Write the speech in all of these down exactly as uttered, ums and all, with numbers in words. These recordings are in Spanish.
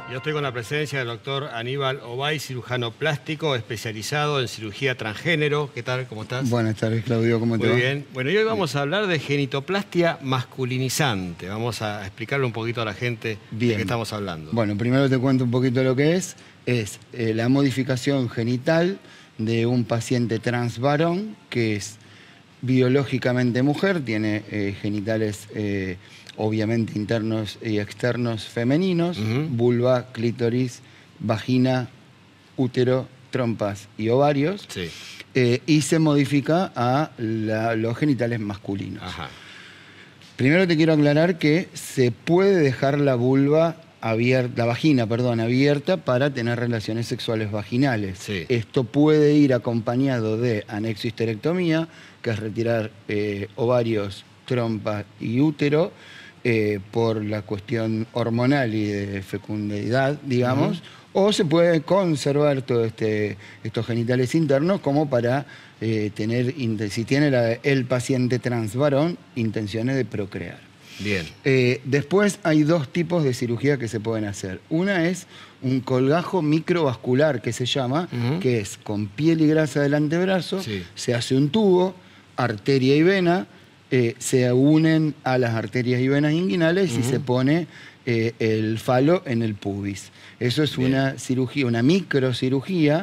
Yo estoy con la presencia del doctor Aníbal Obay, cirujano plástico especializado en cirugía transgénero. ¿Qué tal? ¿Cómo estás? Buenas tardes, Claudio. ¿Cómo te va? Muy bien. Bueno, y hoy vamos a hablar de genitoplastia masculinizante. Vamos a explicarle un poquito a la gente bien. de qué estamos hablando. Bueno, primero te cuento un poquito lo que es. Es eh, la modificación genital de un paciente trans varón que es biológicamente mujer, tiene eh, genitales eh, obviamente internos y externos femeninos, uh-huh. vulva, clítoris, vagina, útero, trompas y ovarios, sí. eh, y se modifica a la, los genitales masculinos. Ajá. Primero te quiero aclarar que se puede dejar la vulva abierta, la vagina, perdón, abierta para tener relaciones sexuales vaginales. Sí. Esto puede ir acompañado de anexisterectomía, que es retirar eh, ovarios, trompa y útero, eh, por la cuestión hormonal y de fecundidad, digamos, uh-huh. o se puede conservar todos este, estos genitales internos como para eh, tener, si tiene la, el paciente trans varón, intenciones de procrear. Bien. Eh, después hay dos tipos de cirugía que se pueden hacer. Una es un colgajo microvascular, que se llama, uh-huh. que es con piel y grasa del antebrazo, sí. se hace un tubo, arteria y vena, eh, se unen a las arterias y venas inguinales uh-huh. y se pone eh, el falo en el pubis. Eso es Bien. una cirugía, una microcirugía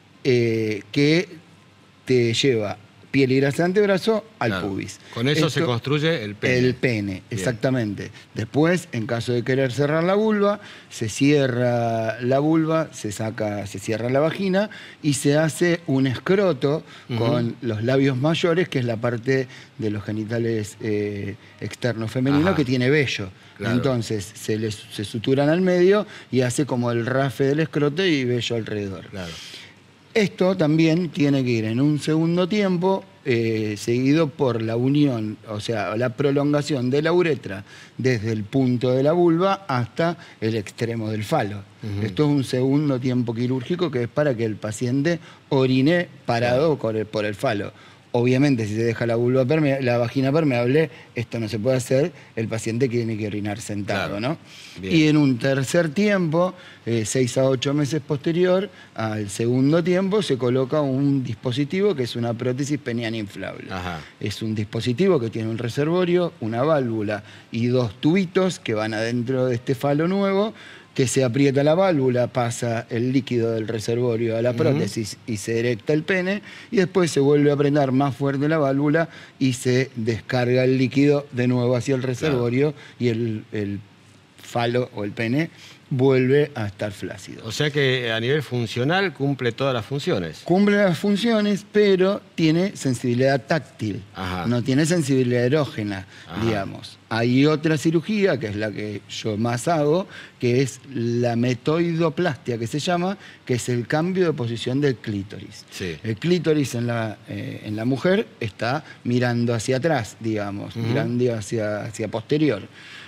eh, que te lleva piel y grasa de antebrazo al claro. pubis. Con eso Esto, se construye el pene. El pene, Bien. exactamente. Después, en caso de querer cerrar la vulva, se cierra la vulva, se saca, se cierra la vagina y se hace un escroto uh-huh. con los labios mayores, que es la parte de los genitales eh, externos femeninos Ajá. que tiene vello. Claro. Entonces se, les, se suturan al medio y hace como el rafe del escroto y vello alrededor. Claro. Esto también tiene que ir en un segundo tiempo, eh, seguido por la unión, o sea, la prolongación de la uretra desde el punto de la vulva hasta el extremo del falo. Uh-huh. Esto es un segundo tiempo quirúrgico que es para que el paciente orine parado por el, por el falo. Obviamente, si se deja la vulva permeable, la vagina permeable, esto no se puede hacer, el paciente tiene que orinar sentado, claro. ¿no? Bien. Y en un tercer tiempo, eh, seis a ocho meses posterior al segundo tiempo, se coloca un dispositivo que es una prótesis peniana inflable. Ajá. Es un dispositivo que tiene un reservorio, una válvula y dos tubitos que van adentro de este falo nuevo, que se aprieta la válvula, pasa el líquido del reservorio a la prótesis uh-huh. y se erecta el pene, y después se vuelve a apretar más fuerte la válvula y se descarga el líquido de nuevo hacia el reservorio claro. y el, el falo o el pene vuelve a estar flácido. O sea que a nivel funcional cumple todas las funciones. Cumple las funciones, pero tiene sensibilidad táctil, Ajá. no tiene sensibilidad erógena, Ajá. digamos. Hay otra cirugía, que es la que yo más hago, que es la metoidoplastia, que se llama, que es el cambio de posición del clítoris. Sí. El clítoris en la, eh, en la mujer está mirando hacia atrás, digamos, uh-huh. mirando hacia, hacia posterior.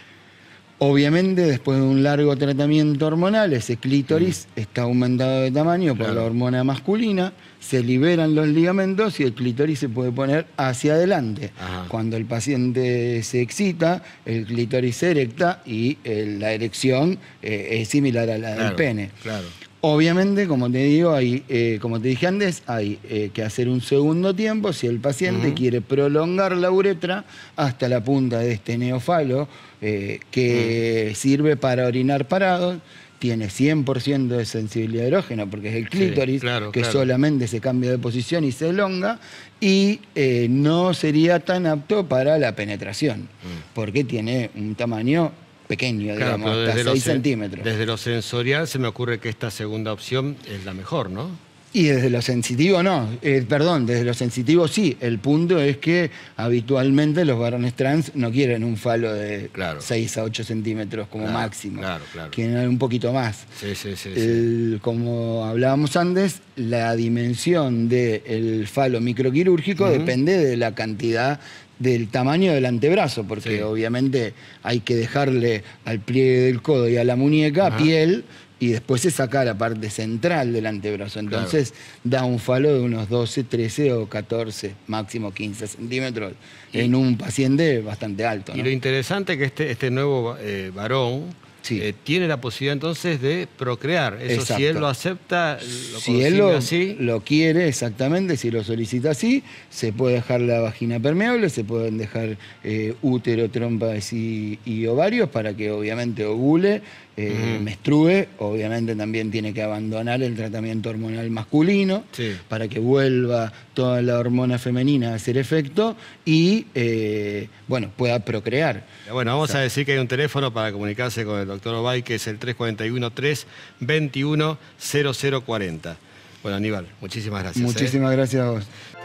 Obviamente, después de un largo tratamiento hormonal, ese clítoris mm. está aumentado de tamaño por claro. la hormona masculina, se liberan los ligamentos y el clítoris se puede poner hacia adelante. Ajá. Cuando el paciente se excita, el clítoris se erecta y eh, la erección eh, es similar a la claro, del pene. Claro. Obviamente, como te digo, hay, eh, como te dije antes, hay eh, que hacer un segundo tiempo si el paciente uh-huh. quiere prolongar la uretra hasta la punta de este neofalo, eh, que uh-huh. sirve para orinar parado, tiene cien por ciento de sensibilidad erógena, porque es el clítoris, sí, claro, que claro. solamente se cambia de posición y se elonga, y eh, no sería tan apto para la penetración, uh-huh. porque tiene un tamaño pequeño, claro, digamos, hasta seis centímetros. Desde lo sensorial se me ocurre que esta segunda opción es la mejor, ¿no? Y desde lo sensitivo no, eh, perdón, desde lo sensitivo sí. El punto es que habitualmente los varones trans no quieren un falo de claro. seis a ocho centímetros como claro, máximo. Claro, claro. Quieren un poquito más. Sí, sí, sí, el, sí. Como hablábamos antes, la dimensión del falo microquirúrgico uh-huh. depende de la cantidad del tamaño del antebrazo, porque sí. obviamente hay que dejarle al pliegue del codo y a la muñeca uh-huh. piel, y después se saca la parte central del antebrazo. Entonces claro. da un falo de unos doce, trece o catorce, máximo quince centímetros, y en un paciente bastante alto, ¿no? Y lo interesante es que este, este nuevo eh, varón Sí. eh, tiene la posibilidad entonces de procrear. Eso Exacto. si él lo acepta, lo si él lo, así. lo quiere exactamente, si lo solicita así, se puede dejar la vagina permeable, se pueden dejar eh, útero, trompas y, y ovarios para que obviamente ovule, eh, Mm. menstrue. Obviamente también tiene que abandonar el tratamiento hormonal masculino, Sí. para que vuelva toda la hormona femenina a hacer efecto y eh, bueno, pueda procrear. Bueno, vamos O sea, a decir que hay un teléfono para comunicarse con el doctor Obay, que es el tres cuatro uno, tres veintiuno, cero cero cuarenta. Bueno, Aníbal, muchísimas gracias. Muchísimas ¿eh? gracias a vos.